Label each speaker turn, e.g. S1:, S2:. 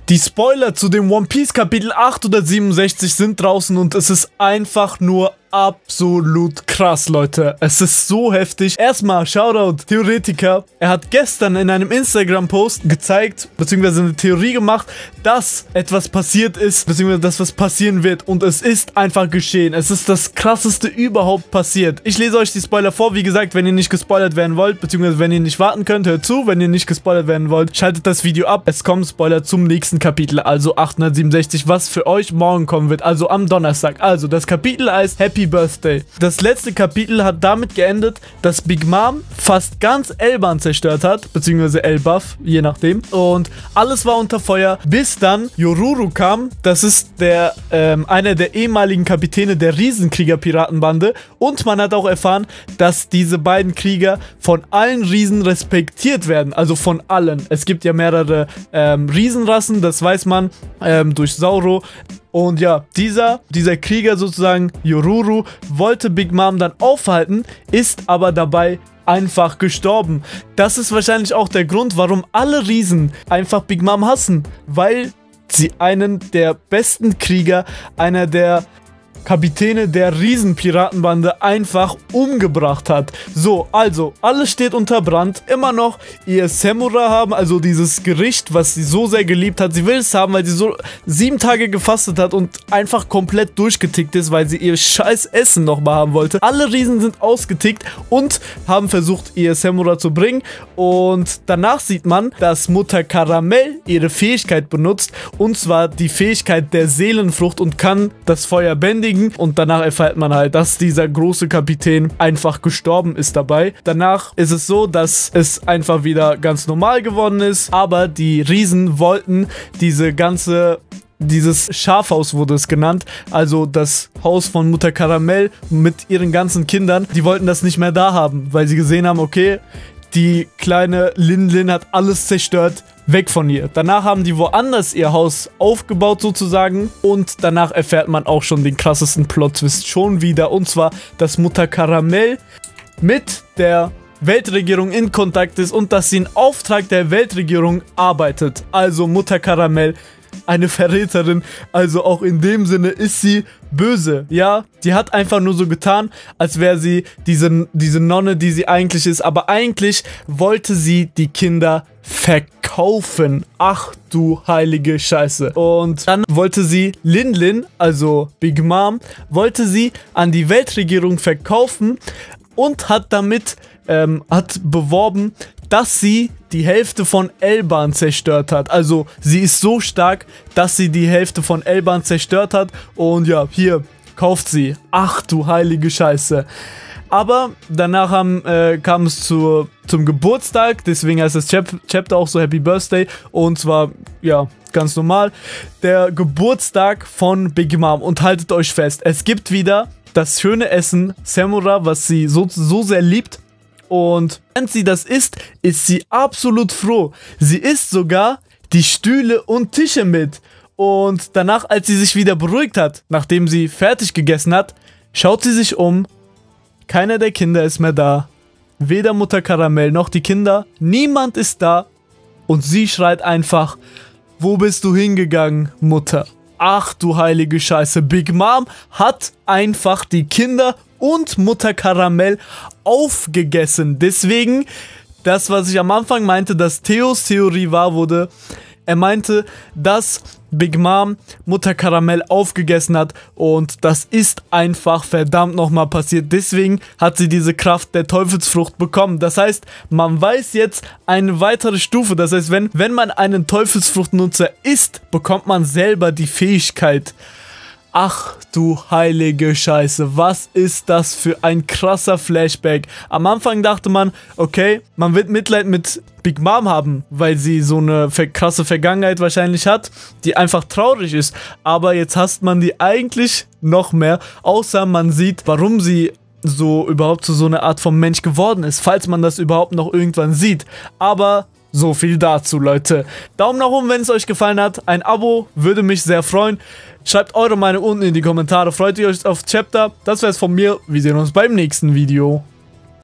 S1: Die Spoiler zu dem One Piece Kapitel 867 sind draußen und es ist einfach nur absolut krass, Leute. Es ist so heftig. Erstmal Shoutout Theoretiker. Er hat gestern in einem Instagram-Post gezeigt, beziehungsweise eine Theorie gemacht, dass etwas passiert ist, beziehungsweise dass was passieren wird. Und es ist einfach geschehen. Es ist das krasseste überhaupt passiert. Ich lese euch die Spoiler vor. Wie gesagt, wenn ihr nicht gespoilert werden wollt, beziehungsweise wenn ihr nicht warten könnt, hört zu. Wenn ihr nicht gespoilert werden wollt, schaltet das Video ab. Es kommen Spoiler zum nächsten Kapitel, also 867, was für euch morgen kommen wird, also am Donnerstag. Also das Kapitel heißt Happy Birthday. Das letzte Kapitel hat damit geendet, dass Big Mom fast ganz Elbahn zerstört hat, beziehungsweise Elbaf, je nachdem. Und alles war unter Feuer, bis dann Yoruru kam. Das ist der einer der ehemaligen Kapitäne der Riesenkrieger-Piratenbande. Und man hat auch erfahren, dass diese beiden Krieger von allen Riesen respektiert werden. Also von allen. Es gibt ja mehrere Riesenrassen, das weiß man durch Sauro. Und ja, dieser Krieger sozusagen, Yoruru, wollte Big Mom dann aufhalten, ist aber dabei einfach gestorben. Das ist wahrscheinlich auch der Grund, warum alle Riesen einfach Big Mom hassen, weil sie einen der besten Krieger, einer der Kapitäne der Riesenpiratenbande einfach umgebracht hat. So, also, alles steht unter Brand. Immer noch ihr Samura haben, also dieses Gericht, was sie so sehr geliebt hat. Sie will es haben, weil sie so 7 Tage gefastet hat und einfach komplett durchgetickt ist, weil sie ihr scheiß Essen nochmal haben wollte. Alle Riesen sind ausgetickt und haben versucht, ihr Samura zu bringen. Und danach sieht man, dass Mutter Karamell ihre Fähigkeit benutzt. Und zwar die Fähigkeit der Seelenfrucht und kann das Feuer bändigen. Und danach erfährt man halt, dass dieser große Kapitän einfach gestorben ist dabei. Danach ist es so, dass es einfach wieder ganz normal geworden ist. Aber die Riesen wollten dieses Schafhaus wurde es genannt, also das Haus von Mutter Karamell mit ihren ganzen Kindern, die wollten das nicht mehr da haben, weil sie gesehen haben, okay, die kleine Lin hat alles zerstört, weg von ihr. Danach haben die woanders ihr Haus aufgebaut sozusagen und danach erfährt man auch schon den krassesten Plot-Twist schon wieder, und zwar, dass Mutter Karamell mit der Weltregierung in Kontakt ist und dass sie in Auftrag der Weltregierung arbeitet. Also Mutter Karamell, eine Verräterin, also auch in dem Sinne ist sie böse, ja, die hat einfach nur so getan, als wäre sie diese Nonne, die sie eigentlich ist, aber eigentlich wollte sie die Kinder verkaufen. Ach du heilige Scheiße. Und dann wollte sie Lin, also Big Mom, wollte sie an die Weltregierung verkaufen und hat damit beworben, dass sie die Hälfte von Elbahn zerstört hat. Also sie ist so stark, dass sie die Hälfte von Elbahn zerstört hat. Und ja, hier, kauft sie. Ach du heilige Scheiße. Aber danach kam es zum Geburtstag, deswegen heißt das Chapter auch so Happy Birthday. Und zwar, ja, ganz normal, der Geburtstag von Big Mom. Und haltet euch fest, es gibt wieder das schöne Essen, Samura, was sie so sehr liebt. Und während sie das isst, ist sie absolut froh. Sie isst sogar die Stühle und Tische mit. Und danach, als sie sich wieder beruhigt hat, nachdem sie fertig gegessen hat, schaut sie sich um. Keiner der Kinder ist mehr da. Weder Mutter Karamell noch die Kinder. Niemand ist da. Und sie schreit einfach, wo bist du hingegangen, Mutter? Ach du heilige Scheiße. Big Mom hat einfach die Kinder und Mutter Karamell aufgegessen. Deswegen, das, was ich am Anfang meinte, dass Theos Theorie wahr wurde, er meinte, dass Big Mom Mutter Karamell aufgegessen hat und das ist einfach verdammt nochmal passiert. Deswegen hat sie diese Kraft der Teufelsfrucht bekommen. Das heißt, man weiß jetzt eine weitere Stufe. Das heißt, wenn man einen Teufelsfruchtnutzer isst, bekommt man selber die Fähigkeit. Ach du heilige Scheiße, was ist das für ein krasser Flashback. Am Anfang dachte man, okay, man wird Mitleid mit Big Mom haben, weil sie so eine krasse Vergangenheit wahrscheinlich hat, die einfach traurig ist. Aber jetzt hasst man die eigentlich noch mehr, außer man sieht, warum sie überhaupt zu so einer Art von Mensch geworden ist, falls man das überhaupt noch irgendwann sieht. Aber so viel dazu, Leute. Daumen nach oben, wenn es euch gefallen hat. Ein Abo würde mich sehr freuen. Schreibt eure Meinung unten in die Kommentare. Freut ihr euch auf Chapter? Das wäre es von mir. Wir sehen uns beim nächsten Video.